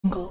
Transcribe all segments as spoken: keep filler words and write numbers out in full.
Go.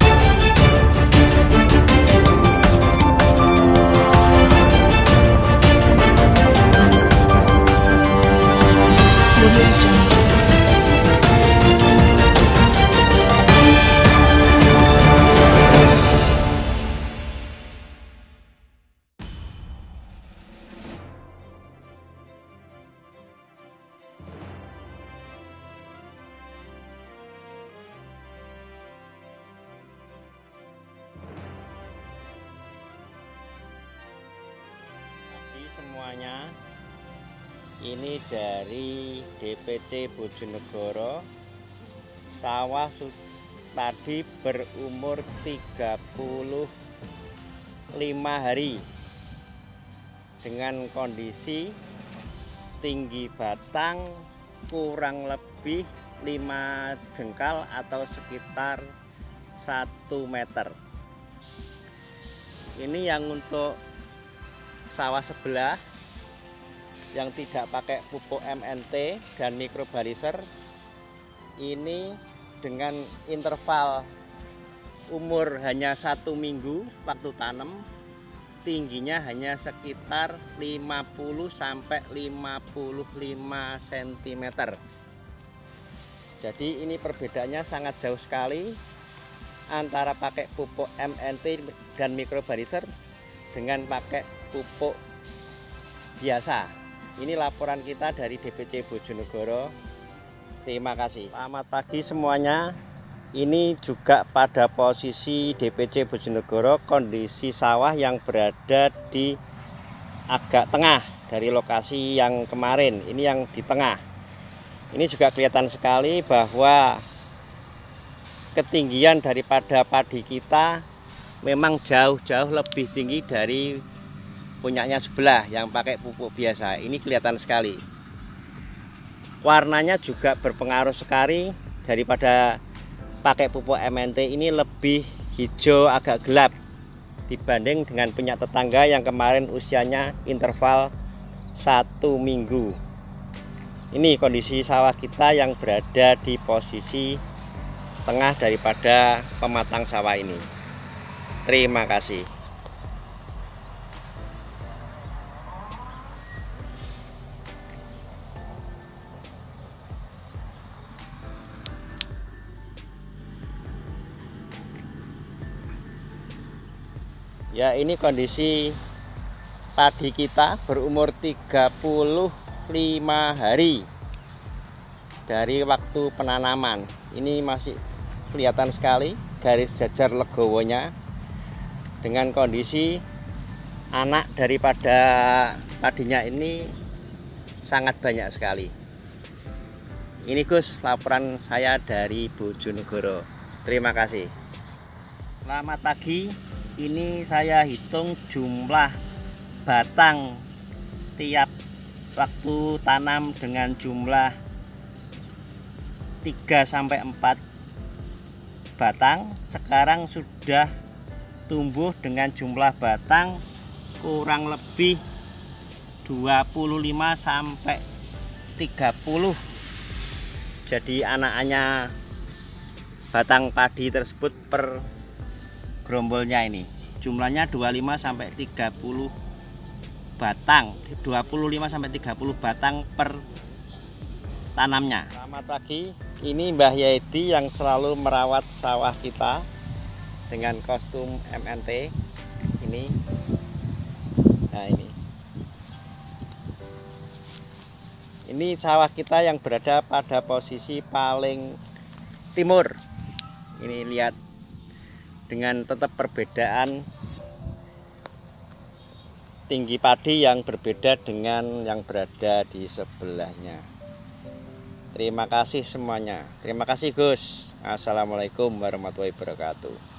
Semuanya, ini dari D P C Bojonegoro. Sawah tadi berumur tiga puluh lima hari dengan kondisi tinggi batang kurang lebih lima jengkal atau sekitar satu meter. Ini yang untuk sawah sebelah yang tidak pakai pupuk M N T dan mikrobarizer, ini dengan interval umur hanya satu minggu waktu tanam, tingginya hanya sekitar lima puluh sampai lima puluh lima sentimeter. Jadi ini perbedaannya sangat jauh sekali antara pakai pupuk M N T dan mikrobarizer dengan pakai pupuk biasa. Ini laporan kita dari D P C Bojonegoro. Terima kasih. Selamat pagi semuanya. Ini juga pada posisi D P C Bojonegoro, kondisi sawah yang berada di agak tengah dari lokasi yang kemarin. Ini yang di tengah. Ini juga kelihatan sekali bahwa ketinggian daripada padi kita memang jauh-jauh lebih tinggi dari punyanya sebelah yang pakai pupuk biasa. Ini kelihatan sekali. Warnanya juga berpengaruh sekali, daripada pakai pupuk M N T ini lebih hijau agak gelap dibanding dengan punya tetangga yang kemarin usianya interval satu minggu. Ini kondisi sawah kita yang berada di posisi tengah daripada pematang sawah ini. Terima kasih. Ya, ini kondisi padi kita berumur tiga puluh lima hari dari waktu penanaman. Ini masih kelihatan sekali garis jajar legowonya, dengan kondisi anak daripada padinya ini sangat banyak sekali. Ini Gus, laporan saya dari Bojonegoro. Terima kasih. Selamat pagi. Ini saya hitung jumlah batang tiap waktu tanam dengan jumlah tiga sampai empat batang. Sekarang sudah tumbuh dengan jumlah batang kurang lebih dua puluh lima sampai tiga puluh. Jadi anak-anaknya batang padi tersebut per gerombolnya ini jumlahnya dua puluh lima sampai tiga puluh batang, dua puluh lima sampai tiga puluh batang per tanamnya. Selamat pagi. Ini Mbah Yaidi yang selalu merawat sawah kita dengan kostum M N T ini. Nah, ini. Ini sawah kita yang berada pada posisi paling timur. Ini lihat, dengan tetap perbedaan tinggi padi yang berbeda dengan yang berada di sebelahnya. Terima kasih semuanya. Terima kasih Gus. Assalamualaikum warahmatullahi wabarakatuh.